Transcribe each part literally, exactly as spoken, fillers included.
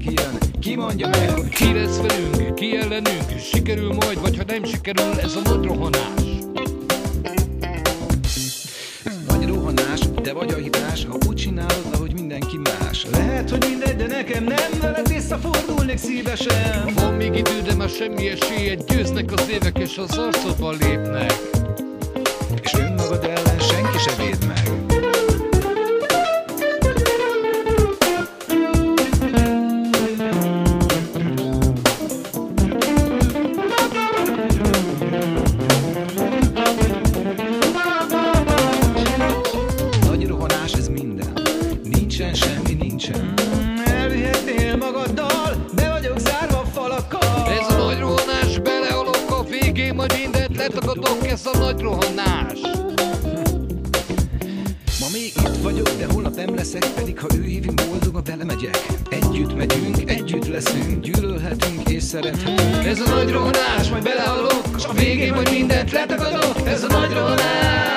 kijön, ki mondja meg, hogy ki lesz velünk, ki ellenünk, sikerül majd, vagy ha nem sikerül, ez a nagy rohanás. Nagy rohanás, te vagy a hibás, ha úgy csinálod, ahogy mindenki más. Lehet, hogy mindegy, de nekem nem, veled visszafordulnék szívesen. Van még idő, de már semmi esélyed, győznek az évek és az arcodban lépnek. És önmagad ellen senki se véd meg. Nagy rohanás, ez minden. Nincsen semmi, nincsen. Elvihetnél magaddal, be vagyok zárva falakkal. Ez a nagy rohanás, belehalok a végén, majd mindent letagadok, ez a nagy rohanás. Ma még itt vagyok, de holnap nem leszek, pedig ha ő hívünk, boldogba belemegyek. Együtt megyünk, együtt leszünk, gyűlölhetünk és szerethetünk. Ez a nagy rohanás, majd belehalok, és a végén majd mindent letagadok, ez a nagy rohanás.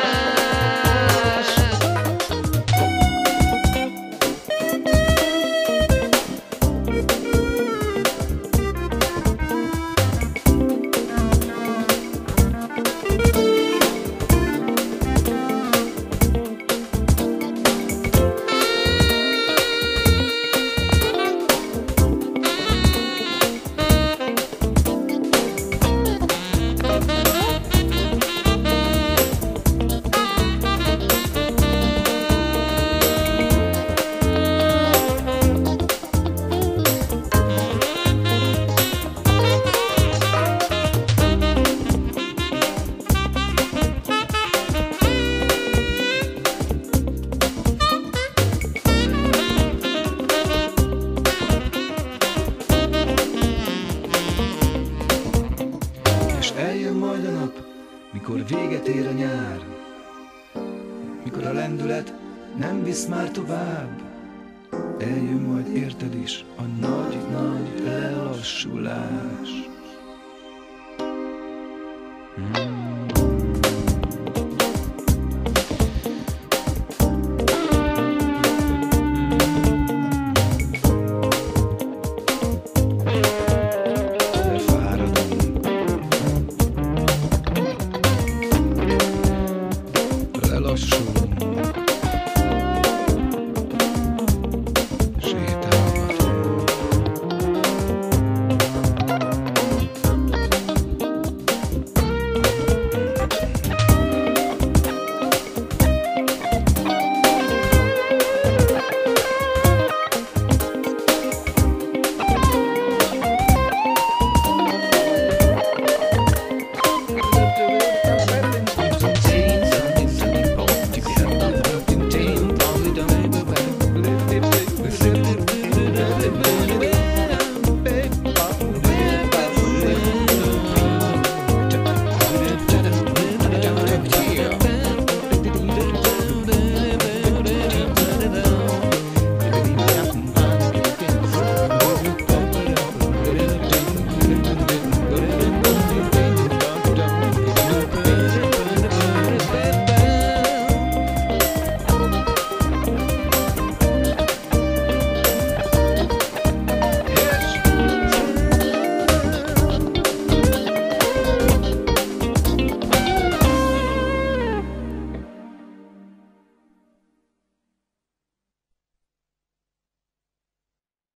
Eljön majd a nap, mikor véget ér a nyár, mikor a lendület nem visz már tovább. Eljön majd érted is a nagy-nagy lelassulás. Hmm.